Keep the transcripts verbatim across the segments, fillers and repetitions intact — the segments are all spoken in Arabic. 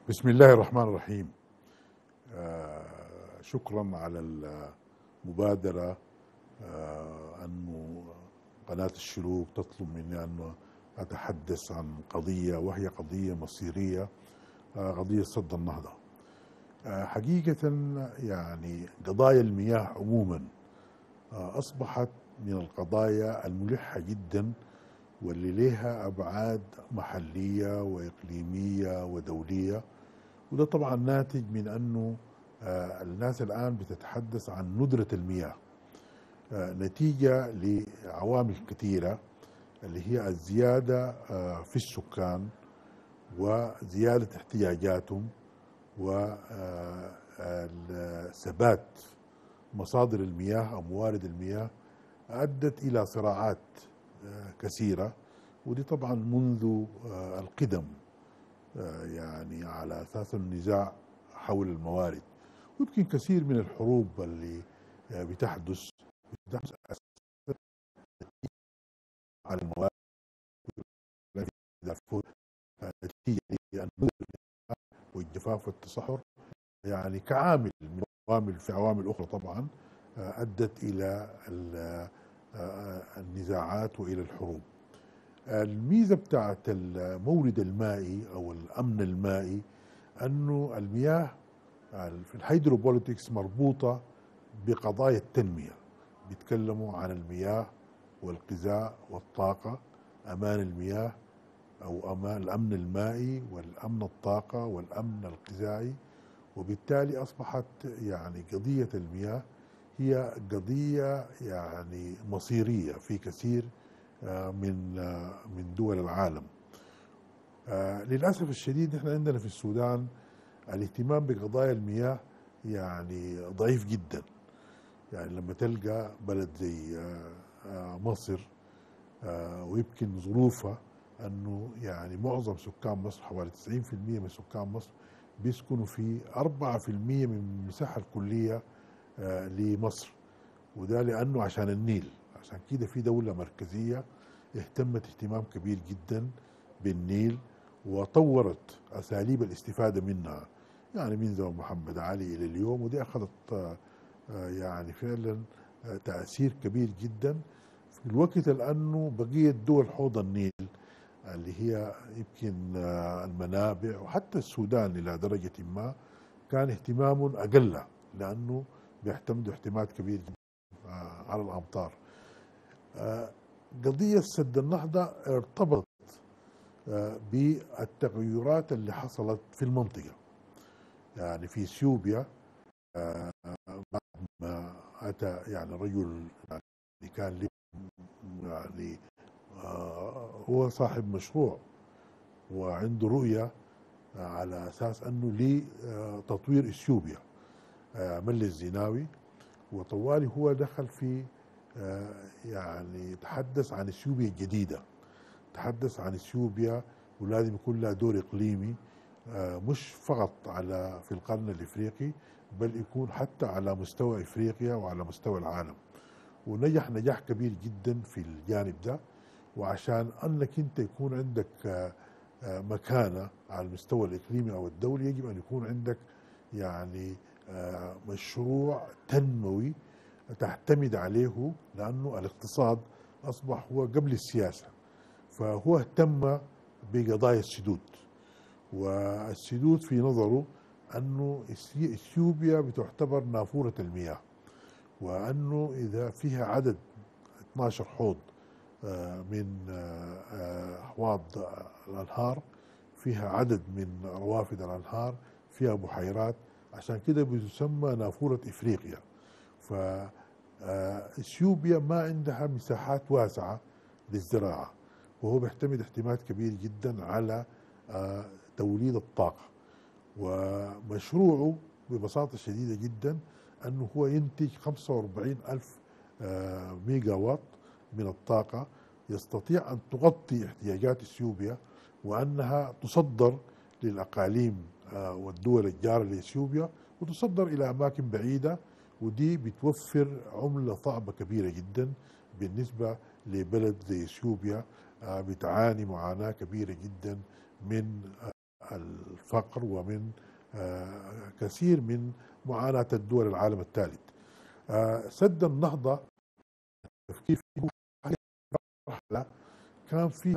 بسم الله الرحمن الرحيم. آه شكرا على المبادرة. آه أنه قناة الشروق تطلب مني أن أتحدث عن قضية، وهي قضية مصيرية، آه قضية سد النهضة. آه حقيقة يعني قضايا المياه عموما آه أصبحت من القضايا الملحة جدا، واللي لها أبعاد محلية وإقليمية ودولية. وده طبعا ناتج من أنه آه الناس الآن بتتحدث عن ندرة المياه، آه نتيجة لعوامل كثيرة، اللي هي الزيادة آه في السكان وزيادة احتياجاتهم وثبات مصادر المياه أو موارد المياه، أدت إلى صراعات آه كثيرة. ودي طبعا منذ آه القدم، يعني على أساس النزاع حول الموارد. ويمكن كثير من الحروب اللي بتحدث بتحدث على الموارد نتيجة والجفاف والتصحر، يعني كعامل من عوامل في عوامل أخرى طبعا أدت إلى النزاعات وإلى الحروب. الميزة بتاعت المورد المائي أو الأمن المائي أنه المياه في الهيدروبوليتكس مربوطة بقضايا التنمية. بيتكلموا عن المياه والغذاء والطاقة، أمان المياه أو أمان الأمن المائي والأمن الطاقة والأمن الغذائي. وبالتالي أصبحت يعني قضية المياه هي قضية يعني مصيرية في كثير من من دول العالم. للأسف الشديد نحن عندنا في السودان الاهتمام بقضايا المياه يعني ضعيف جدا. يعني لما تلقى بلد زي مصر ويمكن ظروفها انه يعني معظم سكان مصر حوالي تسعين بالمئة من سكان مصر بيسكنوا في أربعة بالمئة من المساحة الكلية لمصر، وده لأنه عشان النيل. عشان كده في دولة مركزية اهتمت اهتمام كبير جدا بالنيل وطورت أساليب الاستفادة منها، يعني من زمن محمد علي إلى اليوم. ودي أخذت يعني فعلا تأثير كبير جدا في الوقت، لأنه بقية دول حوض النيل اللي هي يمكن المنابع وحتى السودان إلى درجة ما كان اهتمام أقل، لأنه بيعتمدوا اعتماد كبير جدا على الأمطار. قضية سد النهضة ارتبطت بالتغيرات اللي حصلت في المنطقة. يعني في اثيوبيا بعد ما أتى يعني رجل يعني كان يعني هو صاحب مشروع وعنده رؤية على أساس أنه لتطوير اثيوبيا، ملي الزناوي. وطوالي هو دخل في يعني تحدث عن اثيوبيا الجديدة، تحدث عن اثيوبيا ولازم يكون لها دور اقليمي، مش فقط على في القرن الافريقي، بل يكون حتى على مستوى افريقيا وعلى مستوى العالم. ونجح نجاح كبير جدا في الجانب ده. وعشان انك انت يكون عندك مكانة على المستوى الاقليمي او الدولي، يجب ان يكون عندك يعني مشروع تنموي تعتمد عليه، لانه الاقتصاد اصبح هو قبل السياسة. فهو اهتم بقضايا السدود، والسدود في نظره أنه إثيوبيا بتعتبر نافورة المياه، وأنه إذا فيها عدد اثني عشر حوض من أحواض الأنهار، فيها عدد من روافد الأنهار، فيها بحيرات، عشان كده بتسمى نافورة إفريقيا. فإثيوبيا ما عندها مساحات واسعة للزراعة، وهو بيعتمد اعتماد كبير جدا على توليد الطاقة. ومشروعه ببساطة شديدة جدا أنه هو ينتج خمسة وأربعين ألف ميجا وات من الطاقة، يستطيع أن تغطي احتياجات اثيوبيا، وأنها تصدر للأقاليم والدول الجارة لإثيوبيا، وتصدر إلى أماكن بعيدة. ودي بتوفر عملة صعبة كبيرة جدا بالنسبة لبلد زي اثيوبيا بتعاني معاناة كبيرة جدا من الفقر ومن كثير من معاناة الدول العالم الثالث. سد النهضة التفكير فيه مرحلة كان فيها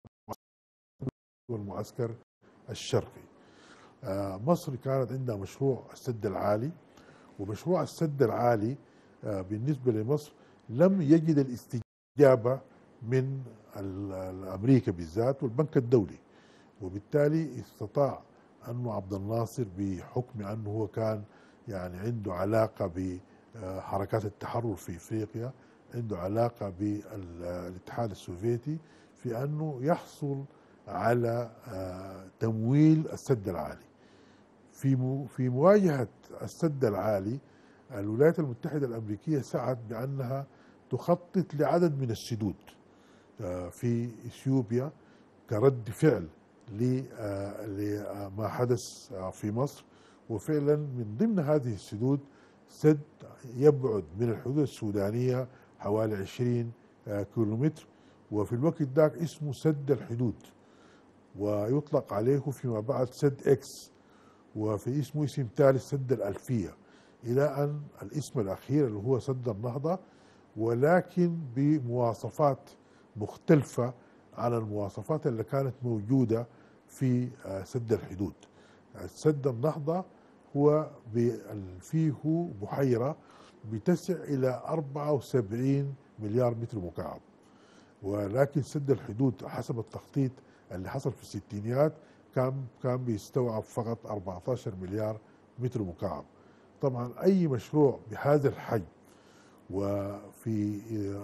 المعسكر الشرقي. مصر كانت عندها مشروع السد العالي، ومشروع السد العالي بالنسبة لمصر لم يجد الاستجابة من أمريكا بالذات والبنك الدولي، وبالتالي استطاع أنه عبد الناصر بحكم أنه هو كان يعني عنده علاقة بحركات التحرر في إفريقيا، عنده علاقة بالاتحاد السوفيتي، في أنه يحصل على تمويل السد العالي. في في مواجهة السد العالي الولايات المتحدة الأمريكية سعت بأنها تخطط لعدد من السدود في إثيوبيا كرد فعل لما حدث في مصر، وفعلا من ضمن هذه السدود سد يبعد من الحدود السودانية حوالي عشرين كيلومتر، وفي الوقت ذاك اسمه سد الحدود، ويطلق عليه فيما بعد سد اكس، وفي اسمه اسم ثالث سد الألفية، إلى أن الاسم الأخير اللي هو سد النهضة، ولكن بمواصفات مختلفة عن المواصفات اللي كانت موجودة في سد الحدود. سد النهضة هو فيه بحيرة بتسع إلى أربعة وسبعين مليار متر مكعب، ولكن سد الحدود حسب التخطيط اللي حصل في الستينيات كان كان بيستوعب فقط أربعة عشر مليار متر مكعب. طبعا أي مشروع بهذا الحجم وفي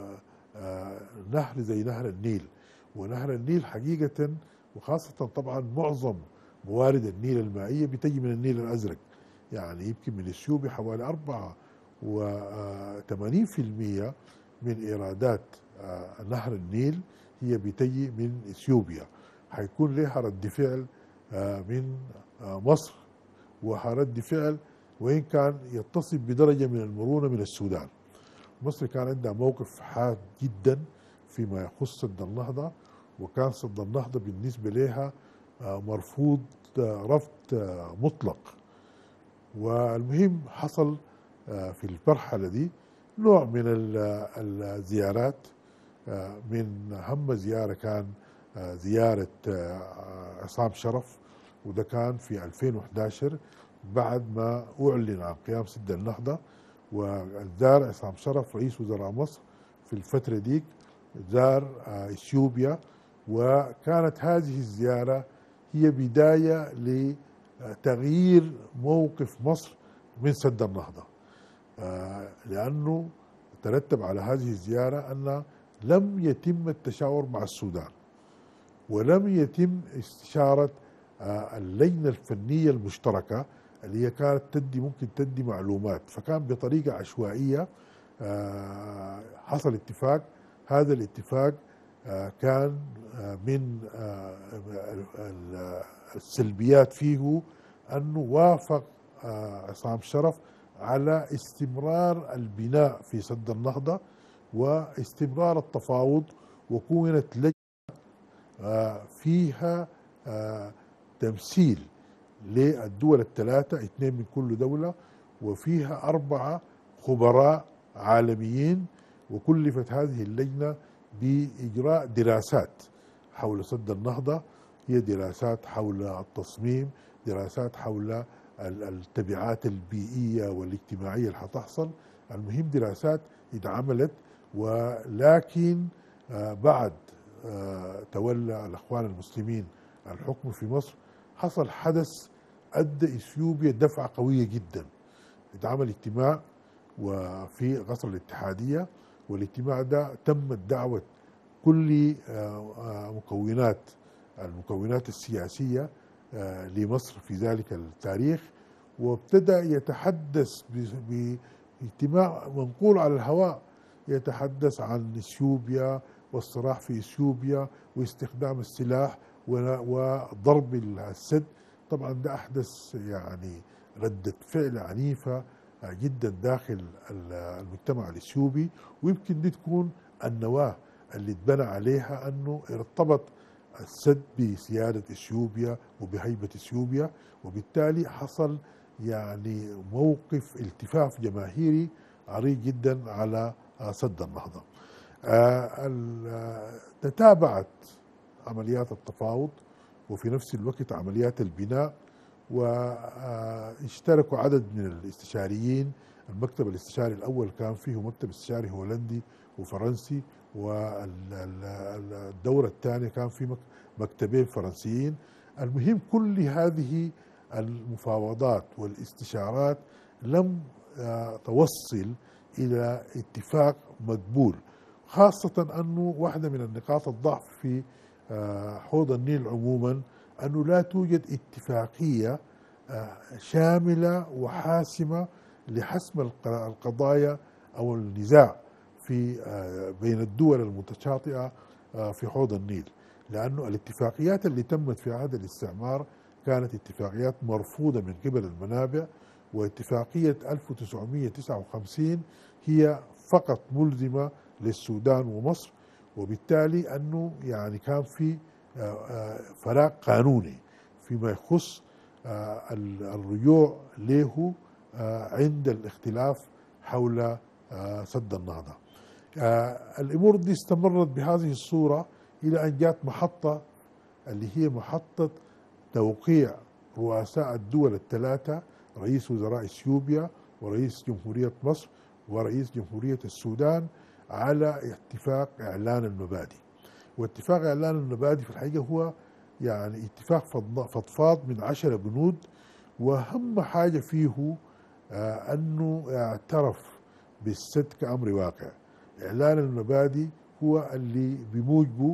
نهر زي نهر النيل، ونهر النيل حقيقة وخاصة طبعا معظم موارد النيل المائية بتجي من النيل الأزرق، يعني يمكن من اثيوبيا حوالي أربعة وثمانين في المئة من إيرادات نهر النيل هي بتجي من اثيوبيا. حيكون لها رد فعل من مصر ورد فعل وإن كان يتصف بدرجة من المرونة من السودان. مصر كان عندها موقف حاد جدا فيما يخص سد النهضة، وكان سد النهضة بالنسبة لها مرفوض رفض مطلق. والمهم حصل في المرحلة دي نوع من الزيارات، من أهم زيارة كان زيارة عصام شرف، وده كان في ألفين وأحد عشر بعد ما أعلن عن قيام سد النهضة، وزار عصام شرف رئيس وزراء مصر في الفترة ديك زار إثيوبيا، وكانت هذه الزيارة هي بداية لتغيير موقف مصر من سد النهضة، لأنه ترتب على هذه الزيارة أن لم يتم التشاور مع السودان، ولم يتم استشارة اللجنة الفنية المشتركة اللي هي كانت تدي ممكن تدي معلومات، فكان بطريقة عشوائية حصل اتفاق. هذا الاتفاق كان من السلبيات فيه أنه وافق عصام شرف على استمرار البناء في سد النهضة واستمرار التفاوض، وكونت لجنة فيها تمثيل للدول الثلاثة، اثنين من كل دولة، وفيها أربعة خبراء عالميين، وكلفت هذه اللجنة بإجراء دراسات حول سد النهضة، هي دراسات حول التصميم، دراسات حول التبعات البيئية والاجتماعية اللي حتحصل. المهم دراسات اتعملت، ولكن بعد تولى الأخوان المسلمين الحكم في مصر حصل حدث أدى إثيوبيا دفعة قوية جدا. اتعمل اجتماع وفي قصر الاتحادية، والاجتماع ده تمت دعوة كل مكونات المكونات السياسية لمصر في ذلك التاريخ، وابتدأ يتحدث باجتماع منقول على الهواء، يتحدث عن اثيوبيا والصراع في اثيوبيا واستخدام السلاح وضرب السد. طبعا ده احدث يعني ردة فعل عنيفة جدا داخل المجتمع الاثيوبي، ويمكن دي تكون النواة اللي اتبنى عليها انه ارتبط السد بسيادة إثيوبيا وبهيبة إثيوبيا، وبالتالي حصل يعني موقف التفاف جماهيري عريض جدا على سد النهضة. آه، ال- تتابعت عمليات التفاوض وفي نفس الوقت عمليات البناء، واشتركوا عدد من الاستشاريين. المكتب الاستشاري الأول كان فيه مكتب استشاري هولندي وفرنسي، والدورة الثانية كان في مك- مكتبين فرنسيين. المهم كل هذه المفاوضات والاستشارات لم آه، توصل إلى اتفاق مقبول، خاصة أنه واحدة من النقاط الضعف في آه، حوض النيل عموما أنه لا توجد اتفاقية آه، شاملة وحاسمة لحسم الق- القضايا أو النزاع في آه، بين الدول المتشاطئة آه، في حوض النيل، لأنه الاتفاقيات اللي تمت في عهد الاستعمار كانت اتفاقيات مرفوضة من قبل المنابع، واتفاقية ألف وتسعمئة وتسعة وخمسين هي فقط ملزمة للسودان ومصر، وبالتالي أنه يعني كان في آه، آه، فراغ قانوني فيما يخص آه، الرجوع له آه، عند الاختلاف حول آه، سد النهضة. آه، الأمور دي استمرت بهذه الصورة إلى أن جاءت محطة اللي هي محطة توقيع رؤساء الدول الثلاثة، رئيس وزراء إثيوبيا ورئيس جمهورية مصر ورئيس جمهورية السودان، على اتفاق إعلان المبادئ. واتفاق إعلان المبادئ في الحقيقة هو يعني اتفاق فض- فضفاض من عشرة بنود، وأهم حاجة فيه آه أنه اعترف بالسد كأمر واقع. إعلان المبادئ هو اللي بموجبه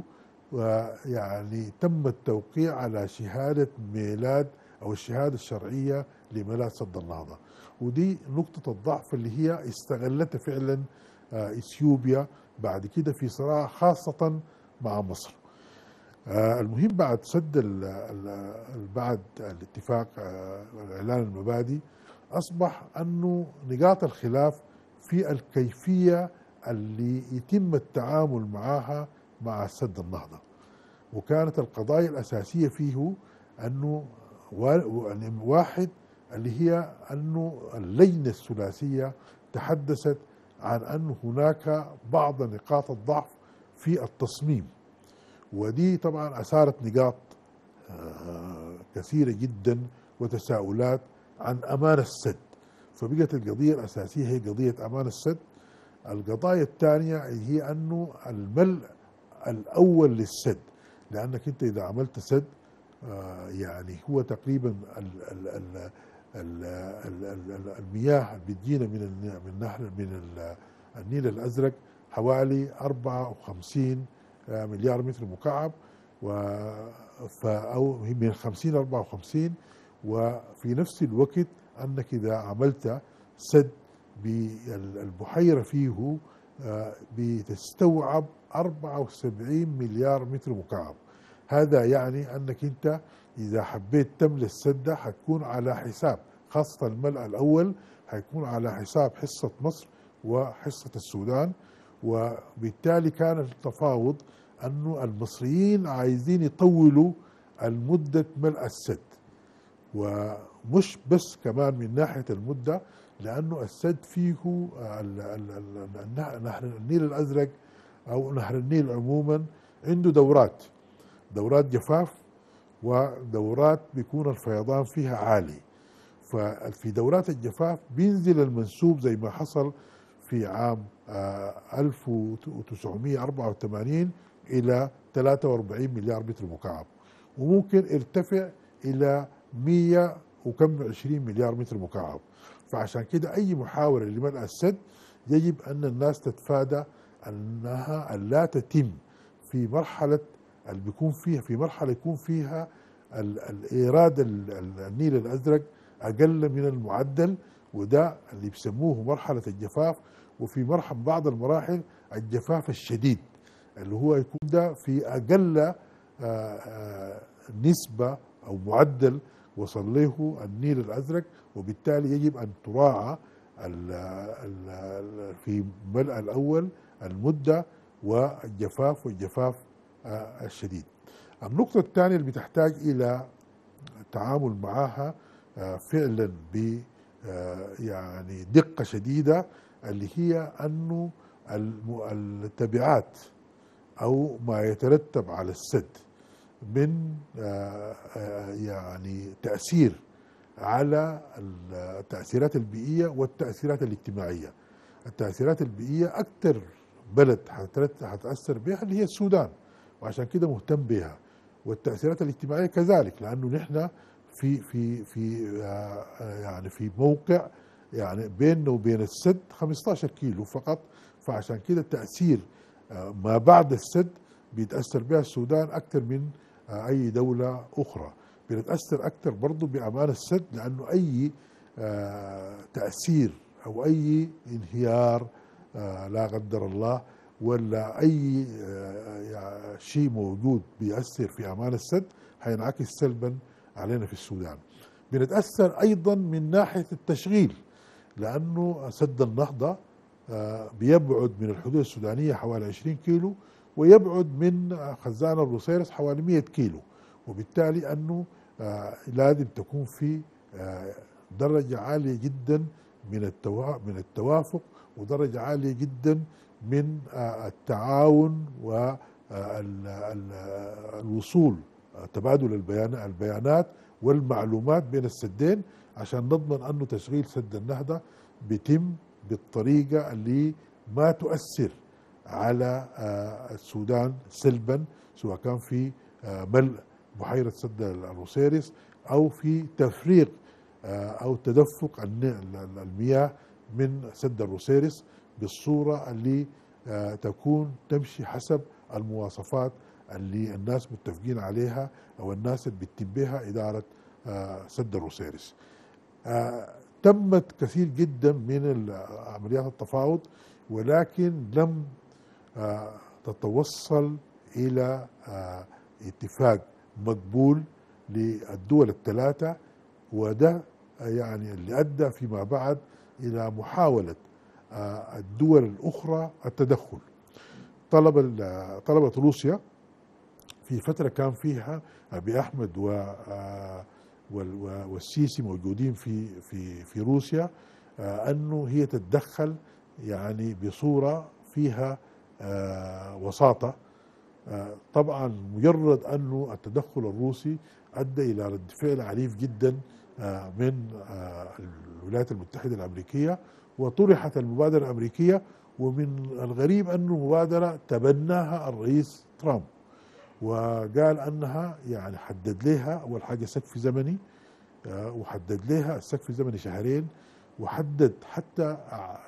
ويعني تم التوقيع على شهادة ميلاد أو الشهادة الشرعية لميلاد سد النهضة، ودي نقطة الضعف اللي هي استغلتها فعلا آه، إثيوبيا بعد كده في صراع خاصة مع مصر. آه، المهم بعد سد ال- ال- بعد الاتفاق آه، إعلان المبادئ أصبح أنه نقاط الخلاف في الكيفية اللي يتم التعامل معها مع سد النهضة، وكانت القضايا الأساسية فيه أنه وا- يعني واحد اللي هي أنه اللجنة الثلاثية تحدثت عن أن هناك بعض نقاط الضعف في التصميم، ودي طبعا أثارت نقاط آه، كثيرة جدا وتساؤلات عن أمان السد. فبقت القضية الأساسية هي قضية أمان السد. القضايا الثانية هي أنه الملء الأول للسد، لأنك أنت إذا عملت سد آه، يعني هو تقريبا ال ال ال ال ال ال المياه اللي بتجينا من الن- من نهر من ال- النيل الأزرق حوالي أربعة وخمسين مليار متر مكعب، و ف- أو من خمسين أربعة وخمسين. وفي نفس الوقت أنك إذا عملت سد بالبحيرة فيه آه، بتستوعب أربعة وسبعين مليار متر مكعب. هذا يعني أنك أنت إذا حبيت تملى السد حتكون على حساب، خاصة الملء الأول حيكون على حساب حصة مصر وحصة السودان. وبالتالي كان التفاوض أنه المصريين عايزين يطولوا المدة ملء السد، ومش بس كمان من ناحية المدة، لأنه السد فيه ال- ال- ال- النهر نهر النيل الأزرق أو نهر النيل عموما عنده دورات، دورات جفاف ودورات بيكون الفيضان فيها عالي. ففي دورات الجفاف بينزل المنسوب زي ما حصل في عام آه، ألف وتسعمئة وأربعة وثمانين إلى ثلاثة وأربعين مليار متر مكعب، وممكن ارتفع إلى مئة وكم عشرين مليار متر مكعب. فعشان كده أي محاولة لمنع السد يجب أن الناس تتفادى أنها أن لا تتم في مرحلة اللي بيكون فيها في مرحلة يكون فيها ال- الإيراد ال- ال- النيل الأزرق أقل من المعدل، وده اللي بيسموه مرحلة الجفاف. وفي مرحلة بعض المراحل الجفاف الشديد اللي هو يكون ده في أقل آه، آه، نسبة أو معدل وصل له النيل الأزرق، وبالتالي يجب أن تراعى ال- ال- ال- في الملء الأول المدة والجفاف والجفاف آه، الشديد. النقطة الثانية اللي بتحتاج إلى التعامل معها فعلا ب يعني دقة شديدة، اللي هي أنه التبعات أو ما يترتب على السد من يعني تأثير على التأثيرات البيئية والتأثيرات الاجتماعية. التأثيرات البيئية أكثر بلد هتأثر بها اللي هي السودان، وعشان كده مهتم بها، والتأثيرات الاجتماعية كذلك، لأنه نحن في في في يعني في موقع يعني بيننا وبين السد خمسة عشر كيلو فقط، فعشان كده تأثير ما بعد السد بيتأثر بها السودان أكثر من أي دولة أخرى. بنتأثر أكثر برضه بأمان السد، لأنه أي تأثير أو أي انهيار لا قدر الله ولا أي شيء موجود بيأثر في أمان السد هينعكس سلبا علينا في السودان. بنتأثر أيضا من ناحية التشغيل، لأنه سد النهضة بيبعد من الحدود السودانية حوالي عشرين كيلو، ويبعد من خزان البوسيرس حوالي مئة كيلو، وبالتالي أنه لازم تكون في درجة عالية جدا من من التوافق، ودرجة عالية جدا من التعاون والوصول تبادل البيانات والمعلومات بين السدين، عشان نضمن أنه تشغيل سد النهضة بيتم بالطريقة اللي ما تؤثر على السودان سلبا، سواء كان في ملء بحيرة سد البوسيرس أو في تفريغ أو تدفق المياه من سد البوسيرس بالصورة اللي تكون تمشي حسب المواصفات اللي الناس متفقين عليها أو الناس اللي بتتم بها إدارة سد البوسيرس. تمت كثير جدا من عمليات التفاوض، ولكن لم تتوصل إلى اتفاق مقبول للدول الثلاثة، وده يعني اللي أدى فيما بعد إلى محاولة الدول الأخرى التدخل. طلب طلبت روسيا في فترة كان فيها أبي أحمد والسيسي موجودين في في في روسيا أنه هي تتدخل يعني بصورة فيها وساطة. طبعا مجرد أنه التدخل الروسي أدى إلى رد فعل عنيف جدا من الولايات المتحدة الأمريكية، وطرحت المبادرة الأمريكية، ومن الغريب أنه المبادرة تبناها الرئيس ترامب، وقال أنها يعني حدد لها أول حاجة سقف زمني، وحدد لها السقف الزمني شهرين، وحدد حتى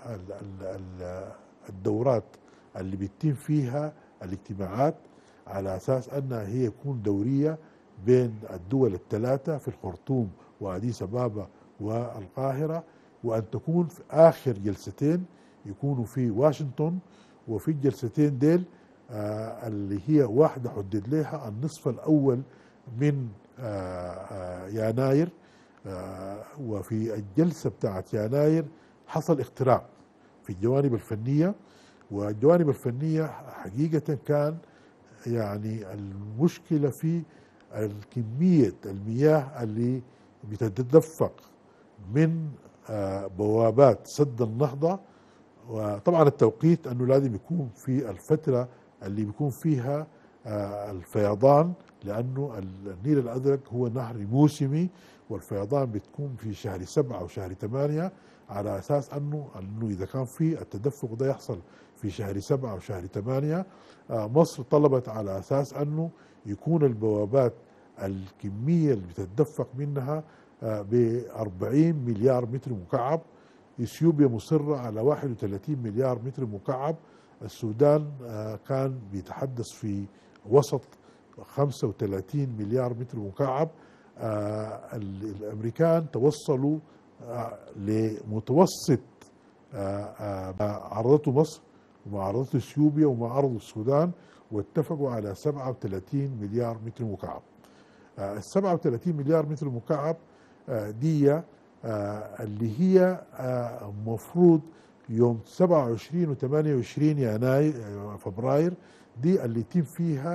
الدورات اللي بيتم فيها الاجتماعات على أساس أنها هي يكون دورية بين الدول الثلاثة في الخرطوم وأديس أبابا والقاهرة، وأن تكون في آخر جلستين يكونوا في واشنطن. وفي الجلستين ديل آه اللي هي واحدة حدد لها النصف الأول من آه آه يناير، آه وفي الجلسة بتاعت يناير حصل اختراق في الجوانب الفنية، والجوانب الفنية حقيقة كان يعني المشكلة في الكمية المياه اللي بتتدفق من بوابات سد النهضة. وطبعا التوقيت أنه لازم يكون في الفترة اللي بيكون فيها الفيضان، لأنه النيل الأزرق هو نهر موسمي، والفيضان بتكون في شهر سبعة أو شهر ثمانية، على أساس أنه أنه إذا كان في التدفق ده يحصل في شهر سبعة أو شهر ثمانية، مصر طلبت على أساس أنه يكون البوابات الكمية اللي بتتدفق منها ب أربعين مليار متر مكعب. اثيوبيا مصرة على واحد وثلاثين مليار متر مكعب. السودان كان بيتحدث في وسط خمسة وثلاثين مليار متر مكعب. الامريكان توصلوا لمتوسط ما عرضته مصر وما عرضته اثيوبيا وما عرضه السودان، واتفقوا على سبعة وثلاثين مليار متر مكعب. ال سبعة وثلاثين مليار متر مكعب دي اللي هي مفروض يوم سبعة وعشرين و ثمانية وعشرين يناير فبراير دي اللي يتم فيها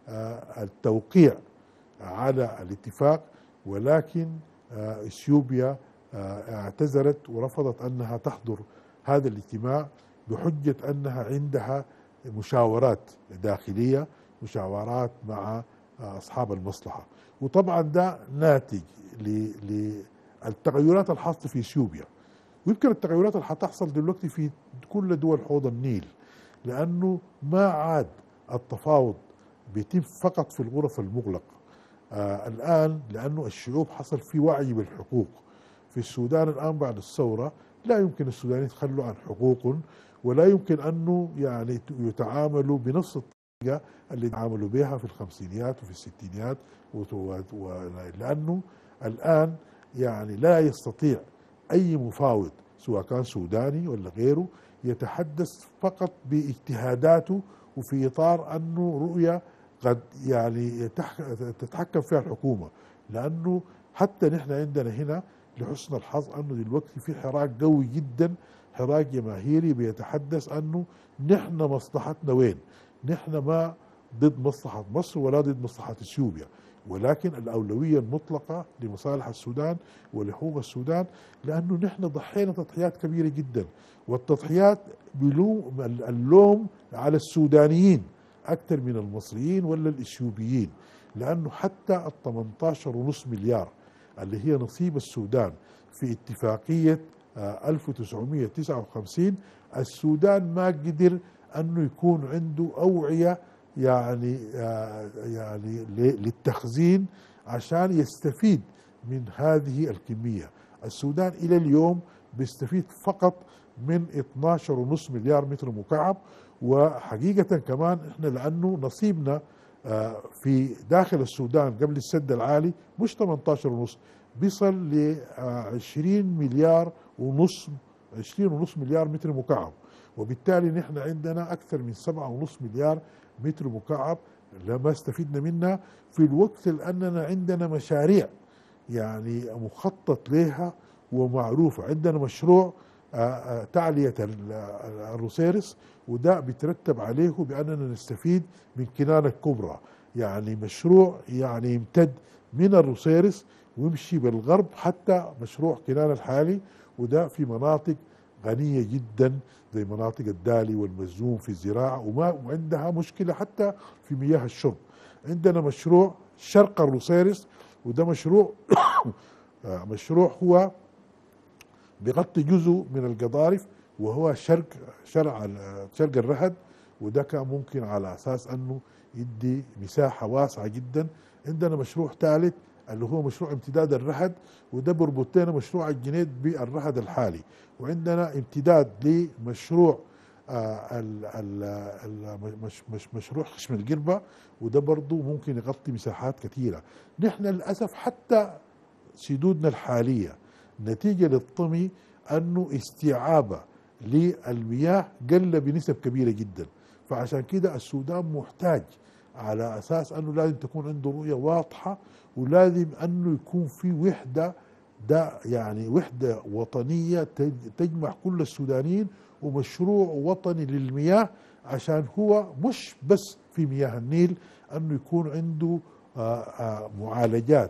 التوقيع على الاتفاق، ولكن اثيوبيا اعتذرت ورفضت انها تحضر هذا الاجتماع بحجه انها عندها مشاورات داخليه، مشاورات مع اصحاب المصلحه. وطبعا ده ناتج للتغيرات الحاصله في اثيوبيا، ويمكن التغيرات اللي حتحصل دلوقتي في كل دول حوض النيل، لانه ما عاد التفاوض بيتم فقط في الغرف المغلقه آه الان، لانه الشعوب حصل في وعي بالحقوق. في السودان الان بعد الثوره لا يمكن السودانيين يتخلوا عن حقوقهم، ولا يمكن انه يعني يتعاملوا بنفس الطريقه اللي تعاملوا بها في الخمسينيات وفي الستينيات، لانه الان يعني لا يستطيع اي مفاوض سواء كان سوداني ولا غيره يتحدث فقط باجتهاداته وفي اطار انه رؤيه قد يعني تتحكم فيها الحكومه. لانه حتى نحن عندنا هنا لحسن الحظ انه دلوقتي في حراك قوي جدا، حراك جماهيري بيتحدث انه نحن مصلحتنا وين؟ نحن ما ضد مصلحه مصر ولا ضد مصلحه اثيوبيا، ولكن الاولويه المطلقه لمصالح السودان ولحقوق السودان، لانه نحن ضحينا تضحيات كبيره جدا، والتضحيات بلوم اللوم على السودانيين اكثر من المصريين ولا الاثيوبيين، لانه حتى ال ثمانية عشر ونصف مليار اللي هي نصيب السودان في اتفاقيه ألف وتسعمئة وتسعة وخمسين، السودان ما قدر انه يكون عنده اوعيه يعني يعني للتخزين عشان يستفيد من هذه الكميه. السودان الى اليوم بيستفيد فقط من اثني عشر ونصف مليار متر مكعب، وحقيقه كمان احنا لانه نصيبنا في داخل السودان قبل السد العالي مش ثمانية عشر ونص، بيصل ل عشرين مليار ونص، عشرين ونص مليار متر مكعب، وبالتالي نحن عندنا اكثر من سبعة ونص مليار متر مكعب لما استفدنا منها، في الوقت لاننا عندنا مشاريع يعني مخطط لها ومعروفه. عندنا مشروع تعليه الروسيرس، وده بيترتب عليه باننا نستفيد من كنانه الكبرى، يعني مشروع يعني يمتد من الروسيرس ويمشي بالغرب حتى مشروع كنانه الحالي، وده في مناطق غنيه جدا زي مناطق الدالي والمزوم في الزراعه، وما عندها مشكله حتى في مياه الشرب. عندنا مشروع شرق الروسيرس، وده مشروع مشروع هو بيغطي جزء من القضارف وهو شرق شرق شرق الرهد، وده كان ممكن على اساس انه يدي مساحه واسعه جدا. عندنا مشروع ثالث اللي هو مشروع امتداد الرهد، وده بربط لنا مشروع الجنيد بالرهد الحالي، وعندنا امتداد لمشروع آه ال ال ال مش مش مشروع خشم القربة، وده برضه ممكن يغطي مساحات كثيره. نحن للاسف حتى سدودنا الحاليه نتيجه للطمي انه استيعابه للمياه قل بنسب كبيره جدا، فعشان كده السودان محتاج على اساس انه لازم تكون عنده رؤيه واضحه، ولازم انه يكون في وحده، ده يعني وحده وطنيه تجمع كل السودانيين، ومشروع وطني للمياه، عشان هو مش بس في مياه النيل، انه يكون عنده معالجات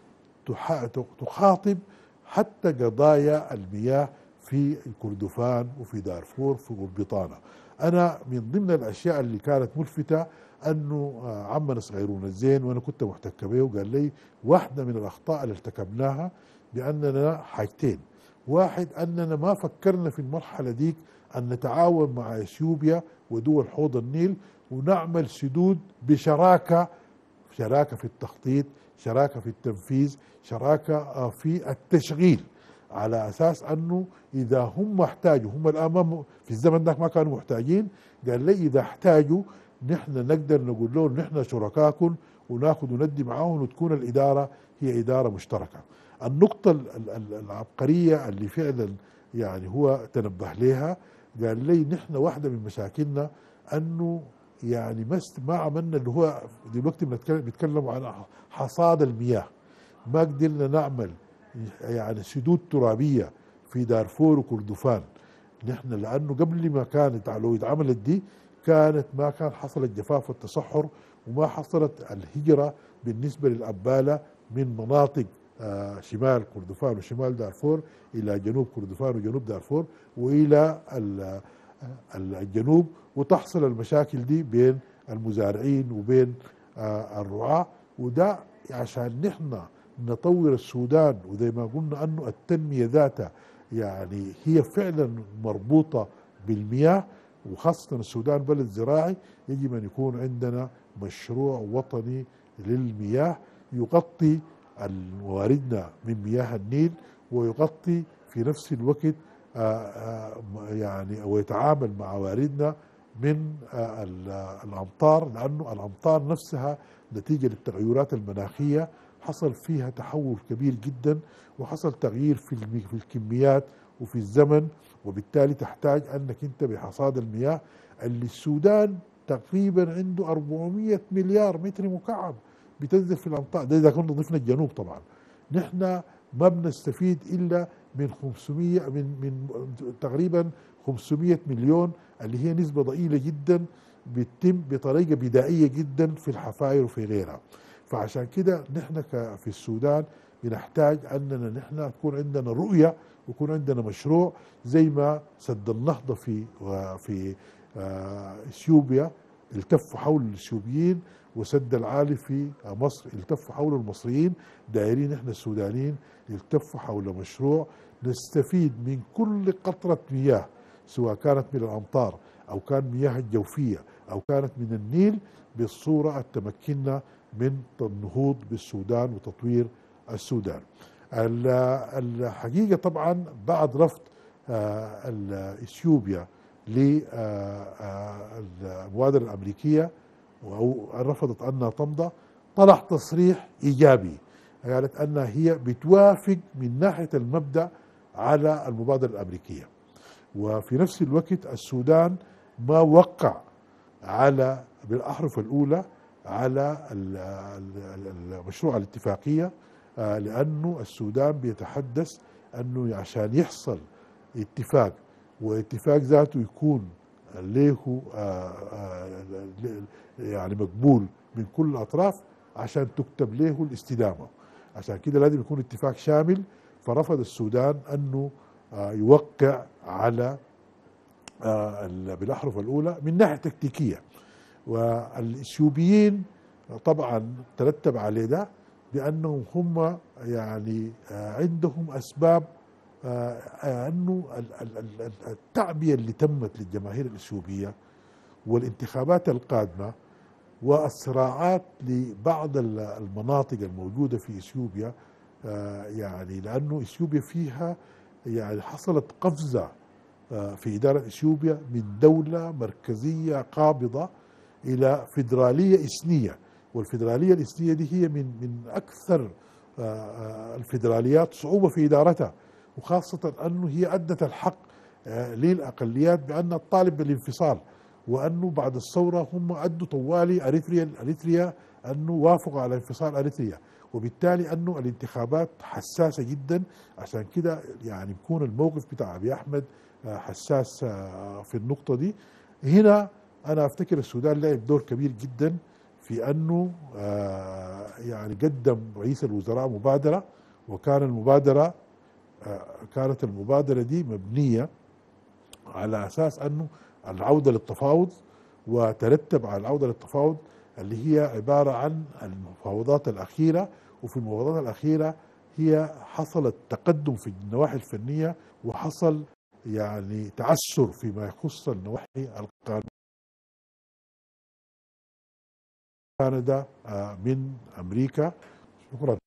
تخاطب حتى قضايا المياه في الكردفان وفي دارفور في البطانه. انا من ضمن الاشياء اللي كانت ملفته انه عمنا صغيرون الزين وانا كنت محتك به، وقال لي واحده من الاخطاء اللي ارتكبناها باننا حاجتين: واحد اننا ما فكرنا في المرحله ديك ان نتعاون مع اثيوبيا ودول حوض النيل ونعمل سدود بشراكه، شراكه في التخطيط، شراكه في التنفيذ، شراكه في التشغيل، على اساس انه اذا هم احتاجوا، هم الان في الزمن ذاك ما كانوا محتاجين، قال لي اذا احتاجوا نحن نقدر نقول لهم نحن شركاكم وناخذ وندي معاهم، وتكون الاداره هي اداره مشتركه. النقطه العبقريه اللي فعلا يعني هو تنبه لها، قال لي نحن واحده من مشاكلنا انه يعني ما عملنا اللي هو دلوقتي بنتكلم عن حصاد المياه، ما قدرنا نعمل يعني سدود ترابيه في دارفور وكردفان. نحن لانه قبل ما كانت لو اتعملت دي كانت ما كان حصل الجفاف والتصحر، وما حصلت الهجرة بالنسبة للأبالة من مناطق آه، شمال كردفان وشمال دارفور إلى جنوب كردفان وجنوب دارفور وإلى ال- ال- الجنوب، وتحصل المشاكل دي بين المزارعين وبين آه، الرعاة. وده عشان نحن نطور السودان، وزي ما قلنا أنه التنمية ذاتها يعني هي فعلا مربوطة بالمياه، وخاصة السودان بلد زراعي، يجب أن يكون عندنا مشروع وطني للمياه يغطي مواردنا من مياه النيل، ويغطي في نفس الوقت آه، آه، يعني ويتعامل مع مواردنا من آه، الأمطار، لأنه الأمطار نفسها نتيجة للتغيرات المناخية حصل فيها تحول كبير جدا، وحصل تغيير في في الكميات وفي الزمن، وبالتالي تحتاج أنك أنت بحصاد المياه اللي السودان تقريبا عنده أربعمئة مليار متر مكعب بتنزل في الأمطار، ده إذا كنا ضفنا الجنوب طبعا. نحن ما بنستفيد إلا من خمسمئة من من تقريبا خمسمئة مليون، اللي هي نسبة ضئيلة جدا بتتم بطريقة بدائية جدا في الحفاير وفي غيرها. فعشان كده نحن في السودان بنحتاج أننا نحن تكون عندنا رؤية ويكون عندنا مشروع زي ما سد النهضة في في اثيوبيا التفوا حول الاثيوبيين، وسد العالي في مصر التفوا حول المصريين. دايرين احنا السودانيين يلتفوا حول مشروع نستفيد من كل قطرة مياه، سواء كانت من الأمطار أو كان مياه الجوفية أو كانت من النيل، بالصورة التمكننا من النهوض بالسودان وتطوير السودان. الحقيقة طبعا بعد رفض اثيوبيا للمبادرة الأمريكية أو رفضت أنها تمضى، طلع تصريح إيجابي، قالت أنها هي بتوافق من ناحية المبدأ على المبادرة الأمريكية. وفي نفس الوقت السودان ما وقع على بالأحرف الأولى على المشروع الاتفاقية، لأنه السودان بيتحدث أنه عشان يحصل اتفاق، واتفاق ذاته يكون له يعني مقبول من كل الأطراف عشان تكتب له الاستدامة، عشان كده لازم يكون اتفاق شامل. فرفض السودان أنه يوقع على بالأحرف الأولى من ناحية تكتيكية. والإثيوبيين طبعا ترتب عليه ده بأنهم هم يعني عندهم أسباب أنه التعبئة اللي تمت للجماهير الإثيوبية والانتخابات القادمة والصراعات لبعض المناطق الموجودة في إثيوبيا، يعني لأنه إثيوبيا فيها يعني حصلت قفزة في إدارة إثيوبيا من دولة مركزية قابضة إلى فيدرالية إثنية، والفيدرالية الإثنية دي هي من من أكثر الفيدراليات صعوبة في إدارتها، وخاصة أنه هي أدت الحق للأقليات بأن الطالب بالانفصال، وأنه بعد الثورة هم أدوا طوالي أريتريا أريتريا أنه وافقوا على انفصال أريتريا، وبالتالي أنه الانتخابات حساسة جدا. عشان كده يعني بيكون الموقف بتاع أبي أحمد حساس في النقطة دي. هنا أنا أفتكر السودان لعب دور كبير جدا في أنه يعني قدم رئيس الوزراء مبادرة، وكان المبادرة كانت المبادرة دي مبنية على أساس أنه العودة للتفاوض، وترتب على العودة للتفاوض اللي هي عبارة عن المفاوضات الأخيرة. وفي المفاوضات الأخيرة هي حصل التقدم في النواحي الفنية، وحصل يعني تعثر فيما يخص النواحي القانونية. كندا من أمريكا. شكرا.